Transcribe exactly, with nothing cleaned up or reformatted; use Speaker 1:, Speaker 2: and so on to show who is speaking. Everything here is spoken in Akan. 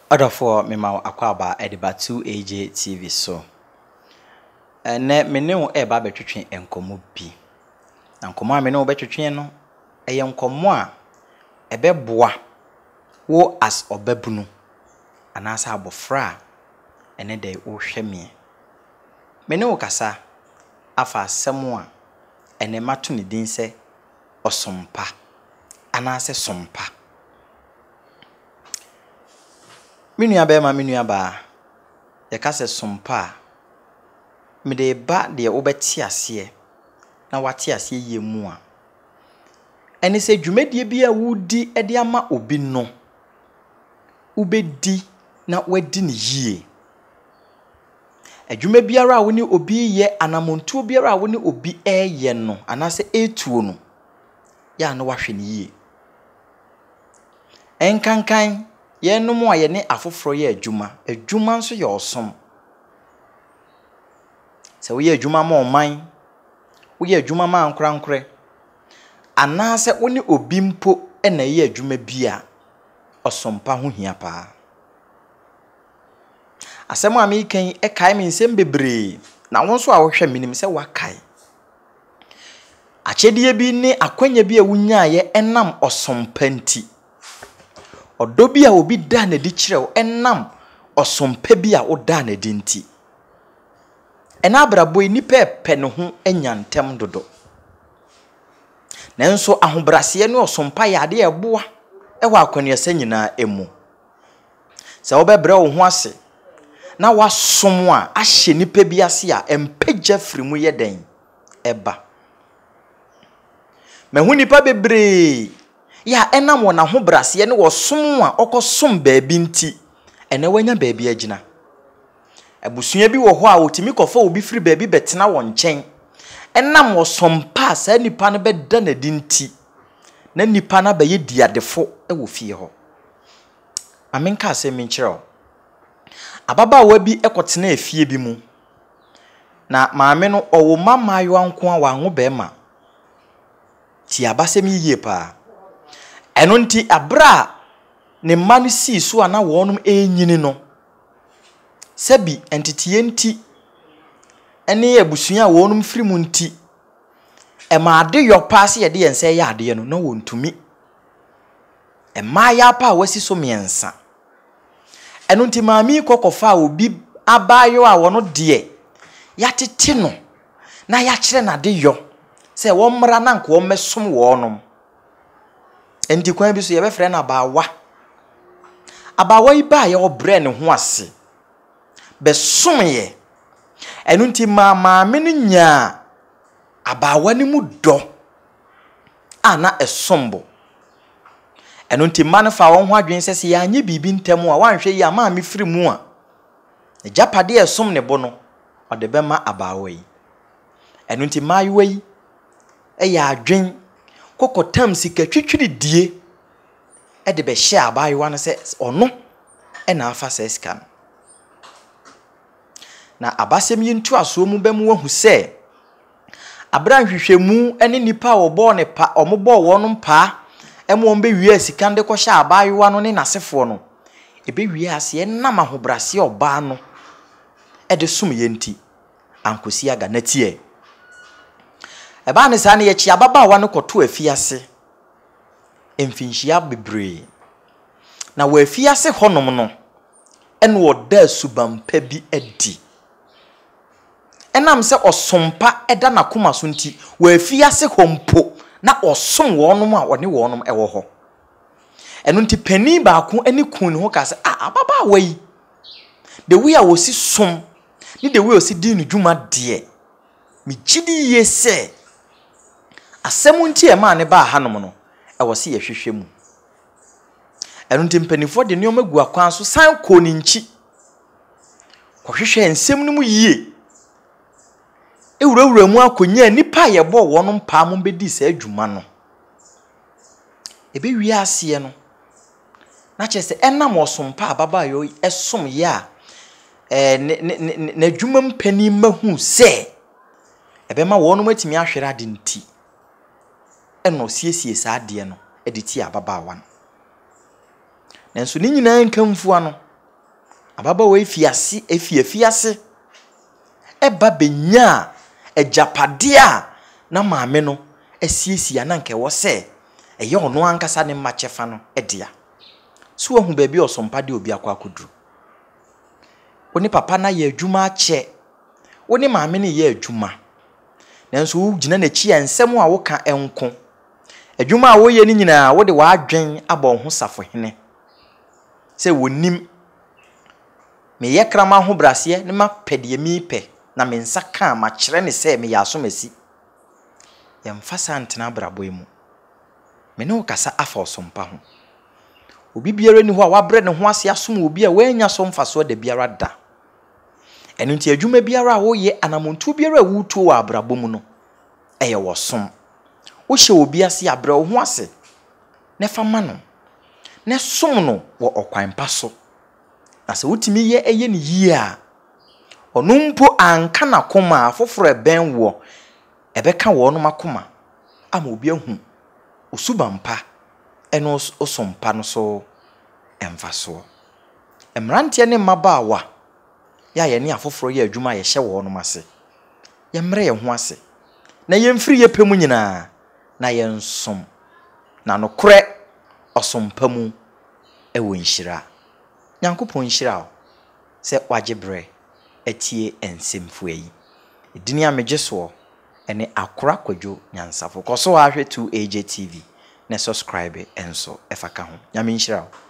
Speaker 1: Order for me ma Akwaba ediba two A J T V so. Ene me ne wo e ba betwetwe enkomo bi. Enkomo a me ne wo betwetwe no eye enkomo a ebeboa wo as obabunu anasa abofra ene de wo hweme. Me ne wo kasa afa asemo a ene mato ne din se osompa anase sompa. Minua be ma minua ba ye ka se sompa me de ba de wobeti ase na wate ase ye mu a ene se dwumadie bi a wudi e de ama obi no ubedi na wadi ne yie adwuma biara a woni obi ye anamontuo biara a woni obi eye no anase etuo no ya no wahwe ne yie enkankan ye no mo aye ne afoforo ye adwuma adwuma nso ye osom se wo ye adwuma ma oman wo ye adwuma ma ankorankore anase woni obi mpo e na ye adwuma bia osompa ho hia pa asemo a me kan e kai me nsem bebre na won so a wo hwe minim se wakai achedie bi ne akwanya bi a wunya ye enam osompa nti odo bi a obi da na di kirew enam osompa bi a oda na di nti ena abrabo ni pepe ne ho anyantem dodo nanso ahobrase ne osompa ya de eboa e wa akwanuasa nyina emu se obebre wo ho ase na wasom a ahye nipa bi ase a empagya firimu ye den eba mehu nipa bebre ya enam wona ho brase ne wo som a okosom baabi nti ene wanya baabi agina abusua bi wo ho a otimi kofa obi firi baabi betena wo nchen enam wo sompa sa nipa no beda na di nti na nipa na baye diadefo e wo fie ho amenka asem nkyerɛ ababa wa bi ekotena afie bi mu na maame no owo mamayo anko a wanwo bema ti abasem yie pa eno nti abra ne manu si so ana wonum enyini no sabi entitiye nti ene abusua a wonum firi mu nti e ma ade yo paase ye de yense ya ade no na wontumi e ma ya pa wasi so miensa eno nti maami kokofa obi abayo a wono de yatete no na ya kire na de yo se wo mra na nko mesom wonum enti kwan bi so ye be frɛ na abawa abawa yi ba ye obre ne ho ase be som ye enu nti ma maame no nya abawa ni mu dɔ ana esombo enu nti ma no fa won ho adwen sese ya anye bibi ntem a wanhwe yi ama me firi mu a japade esom ne bo no ode be ma abawa yi enu nti ma yi yi e ya adwen kokotam sika twitwiri die e de be hye abayiwa no se ono e na afa sesika no na abasem yintu aso mu bem wahu se abran hwehwemu ene nipa obo ne pa omobo wono pa e mo mbe wie sika nde ko hye abayiwa no ne nasefo no e be wie ase e nam ahobrase oba no e de sum yenti ankosi aga natie eba ne sa ne ye chi ababa wa no koto afiase emfinhia bebre na wa afiase honom no ene oda subampa bi adi enam se osompa eda na koma so nti wa afiase hompo na osom wonom a one wonom ewo ho eno nti pani ba ko ani kun ne ho ka se ah ababa wa yi the way a wosi som ni the way osi di no dwuma de mi gidi ye se asemu nti e ma ne ba hanom no e wo se ye hwehwe mu eno nti mpanifo de ne omagu akwan so san ko ni nchi ko hwehwe ensem no mu yie ewurawura mu akonya nipa ye bo wono pa mo bedi sa adwuma no ebe wi ase no na chese enam osompa baba yo esom ya eh na adwuma mpani mahu se ebe ma wono matimi ahwere ade nti eno siesie sa ade no editi ababa wan nanso ni nyina nkamfu ano Ababa efiase efi efiase eba benya ejapade a na maame no esiesia na nke wo se eye ono ankasa ne machefa no edia so wahu baabi osompade obi akwa akoduru woni papa na ye adwuma ache woni maame ne ye adwuma nanso wo gina na chi ensem a wo ka enko adwuma a wo ye ni nyina wo de wa adwen abɔ ho safo hene se wonim me ye krama ho brase ne ma pede mi pe na me nsa ka ma kyerɛ ne sɛ me yaso masi yɛmfa santena brabo mu me ne okasa afa osompa ho obi biara ni ho a wabrɛ ne ho ase asom obi a wanya so mfa so da biara da ɛno nti adwuma biara a wo ye anamontu biara a wutuo wɔ abrabo mu no ɛyɛ wosom wo hye obi ase abrɛ wo ho ase ne fa ma no ne som no wɔ ɔkwan pa so na sɛ wutimi ye eye ne yie a ono mpo anka na koma afoforo ben wo ebeka wo no makoma ama obi ahu osubampa eno osompa no so emfaso emrante ne mabaawa ya ye ne afoforo ye adwuma ye hye wo no mase ye mre ye ho ase na ye mfiri ye pemu nyina na ye nsom na no kore osompa mu ewo nhira Nyankopon nhira o se wagebre etie ensemfo yi edini a megeso ene Akora Kwadjo nyansafo koso ahwe to A J T V na subscribe enso efaka ho nyame nhira o